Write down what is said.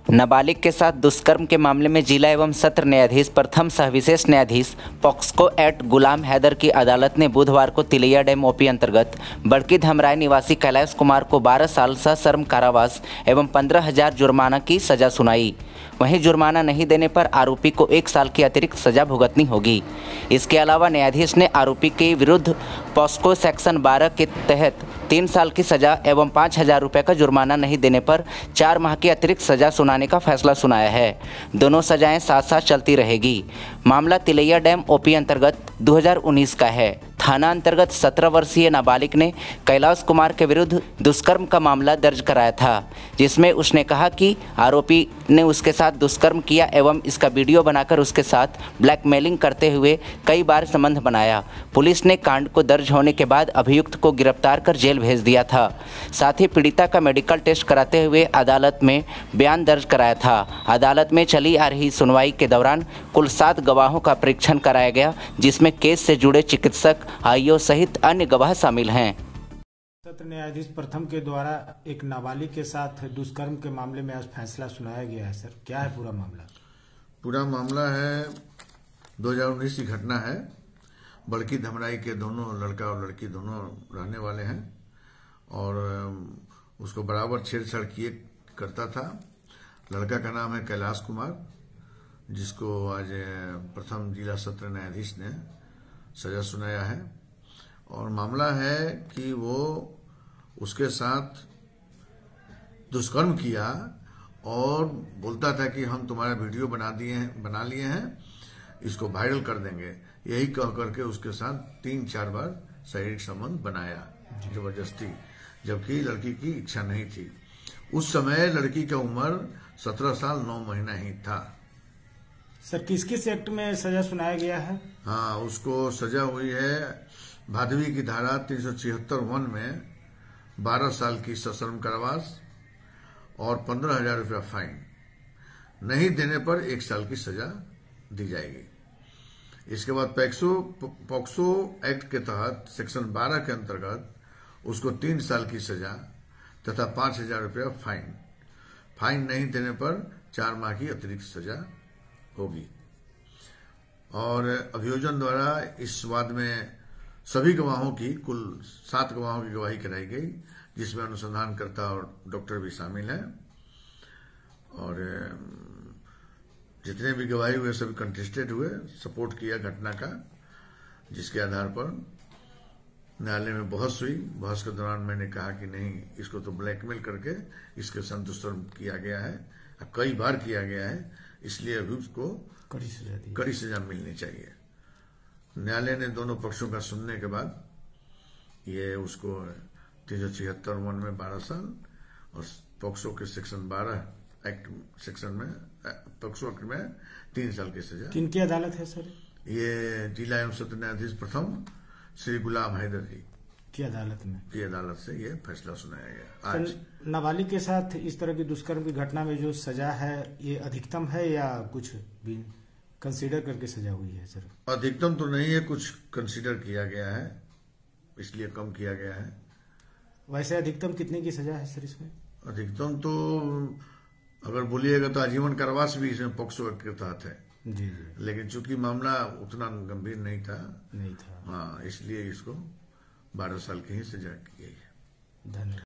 नाबालिग के साथ दुष्कर्म के मामले में जिला एवं सत्र न्यायाधीश प्रथम सह विशेष न्यायाधीश पॉक्सको एक्ट गुलाम हैदर की अदालत ने बुधवार को तिलैया डैम ओपी अंतर्गत बड़की धमराई निवासी कैलाश कुमार को 12 साल सश्रम कारावास एवं 15,000 जुर्माना की सजा सुनाई। वहीं जुर्माना नहीं देने पर आरोपी को 1 साल की अतिरिक्त सजा भुगतनी होगी। इसके अलावा न्यायाधीश ने आरोपी के विरुद्ध पॉक्सो सेक्शन 12 के तहत 3 साल की सजा एवं 5,000 रुपये का जुर्माना नहीं देने पर 4 माह की अतिरिक्त सजा सुनाने का फैसला सुनाया है। दोनों सजाएं साथ साथ चलती रहेगी। मामला तिलैया डैम ओपी अंतर्गत 2019 का है। थाना अंतर्गत 17 वर्षीय नाबालिग ने कैलाश कुमार के विरुद्ध दुष्कर्म का मामला दर्ज कराया था, जिसमें उसने कहा कि आरोपी ने उसके साथ दुष्कर्म किया एवं इसका वीडियो बनाकर उसके साथ ब्लैकमेलिंग करते हुए कई बार संबंध बनाया। पुलिस ने कांड को दर्ज होने के बाद अभियुक्त को गिरफ्तार कर जेल भेज दिया था। साथ ही पीड़िता का मेडिकल टेस्ट कराते हुए अदालत में बयान दर्ज कराया था। अदालत में चली आ रही सुनवाई के दौरान कुल 7 गवाहों का परीक्षण कराया गया, जिसमें केस से जुड़े चिकित्सक, आईओ सहित अन्य गवाह शामिल हैं। सत्र न्यायाधीश प्रथम के द्वारा एक नाबालिग के साथ दुष्कर्म के मामले में आज फैसला सुनाया गया है। सर, क्या है पूरा मामला? पूरा मामला है 2019 की घटना है। बड़की धमराई के दोनों लड़का और लड़की दोनों रहने वाले हैं और उसको बराबर छेड़छाड़ किए करता था। लड़का का नाम है कैलाश कुमार, जिसको आज प्रथम जिला सत्र न्यायाधीश ने सजा सुनाया है। और मामला है कि वो उसके साथ दुष्कर्म किया और बोलता था कि हम तुम्हारा वीडियो बना लिए हैं, इसको वायरल कर देंगे। यही कह करके उसके साथ 3-4 बार शारीरिक संबंध बनाया जबरदस्ती, जबकि लड़की की इच्छा नहीं थी। उस समय लड़की का उम्र 17 साल 9 महीना ही था। सर, किस एक्ट में सजा सुनाया गया है? हाँ, उसको सजा हुई है भादवी की धारा 376(1) में 12 साल की सश्रम कारावास और 15,000 रुपया फाइन। नहीं देने पर 1 साल की सजा दी जाएगी। इसके बाद पॉक्सो एक्ट के तहत सेक्शन 12 के अंतर्गत उसको 3 साल की सजा तथा 5,000 रुपया फाइन। फाइन नहीं देने पर 4 माह की अतिरिक्त सजा होगी। और अभियोजन द्वारा इस वाद में सभी गवाहों की कुल 7 गवाहों की गवाही कराई गई, जिसमें अनुसंधानकर्ता और डॉक्टर भी शामिल हैं। और जितने भी गवाही हुए सभी कंटेस्टेड हुए, सपोर्ट किया घटना का, जिसके आधार पर न्यायालय में बहस हुई। बहस के दौरान मैंने कहा कि नहीं, इसको तो ब्लैकमेल करके इसके साथ दुष्कर्म किया गया है, कई बार किया गया है, इसलिए अभियुक्त को कड़ी सजा मिलनी चाहिए। न्यायालय ने दोनों पक्षों का सुनने के बाद ये उसको 376(1) में 12 साल और पॉक्सो के सेक्शन 12 एक्ट सेक्शन में पॉक्सो एक्ट में 3 साल की सजा। किनकी अदालत है सर? ये जिला एवं सत्र न्यायाधीश प्रथम श्री गुलाम हैदर जी की अदालत से ये फैसला सुनाया गया आज। नाबालिग के साथ इस तरह की दुष्कर्म की घटना में जो सजा है, ये अधिकतम है या कुछ भी कंसीडर करके सजा हुई है? सर, अधिकतम तो नहीं है, कुछ कंसीडर किया गया है, इसलिए कम किया गया है। वैसे अधिकतम कितने की सजा है सर इसमें? अधिकतम तो अगर बोलिएगा तो आजीवन कारावास भी इसमें पॉक्सो एक्ट के तहत है। जी। लेकिन चूंकि मामला उतना गंभीर नहीं था, हाँ, इसलिए इसको 12 साल की ही सजा की गई है। धन्यवाद।